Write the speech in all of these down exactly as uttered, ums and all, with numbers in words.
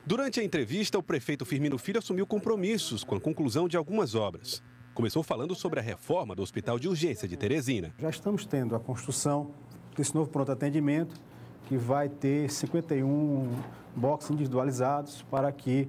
Durante a entrevista, o prefeito Firmino Filho assumiu compromissos com a conclusão de algumas obras. Começou falando sobre a reforma do Hospital de Urgência de Teresina. Já estamos tendo a construção desse novo pronto atendimento, que vai ter cinquenta e um boxes individualizados para que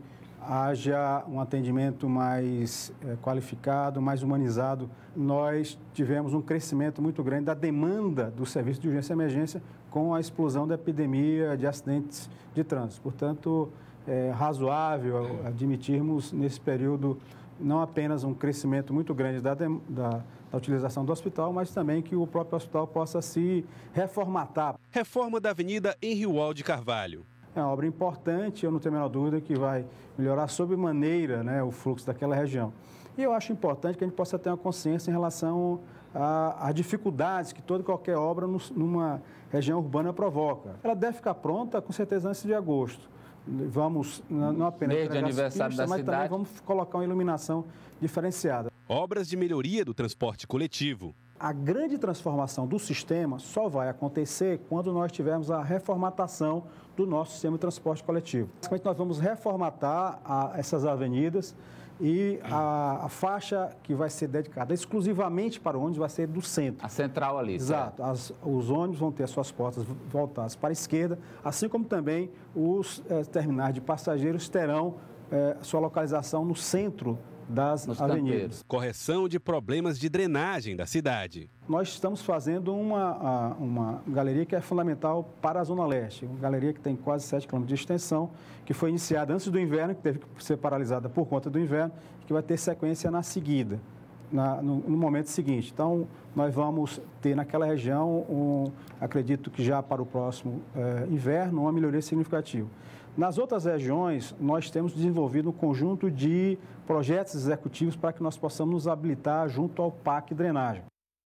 haja um atendimento mais é, qualificado, mais humanizado. Nós tivemos um crescimento muito grande da demanda do serviço de urgência e emergência com a explosão da epidemia de acidentes de trânsito. Portanto, é razoável admitirmos nesse período não apenas um crescimento muito grande da, da, da utilização do hospital, mas também que o próprio hospital possa se reformatar. Reforma da Avenida Henri Wald de Carvalho. É uma obra importante, eu não tenho a menor dúvida que vai melhorar sobremaneira, né, o fluxo daquela região. E eu acho importante que a gente possa ter uma consciência em relação às dificuldades que toda e qualquer obra numa região urbana provoca. Ela deve ficar pronta, com certeza, antes de agosto. Vamos não apenas desde o aniversário pistas, da mas cidade, também vamos colocar uma iluminação diferenciada. Obras de melhoria do transporte coletivo. A grande transformação do sistema só vai acontecer quando nós tivermos a reformatação do nosso sistema de transporte coletivo. Basicamente, nós vamos reformatar a, essas avenidas e a, a faixa que vai ser dedicada exclusivamente para o ônibus vai ser do centro. A central ali. Exato. As, os ônibus vão ter as suas portas voltadas para a esquerda, assim como também os eh, terminais de passageiros terão eh, sua localização no centro das Nos avenidas. Canteiros. Correção de problemas de drenagem da cidade. Nós estamos fazendo uma, uma galeria que é fundamental para a Zona Leste, uma galeria que tem quase sete quilômetros de extensão, que foi iniciada antes do inverno, que teve que ser paralisada por conta do inverno, e que vai ter sequência na seguida, na, no, no momento seguinte. Então, nós vamos ter naquela região, um, acredito que já para o próximo eh, inverno, uma melhoria significativa. Nas outras regiões, nós temos desenvolvido um conjunto de projetos executivos para que nós possamos nos habilitar junto ao P A C Drenagem.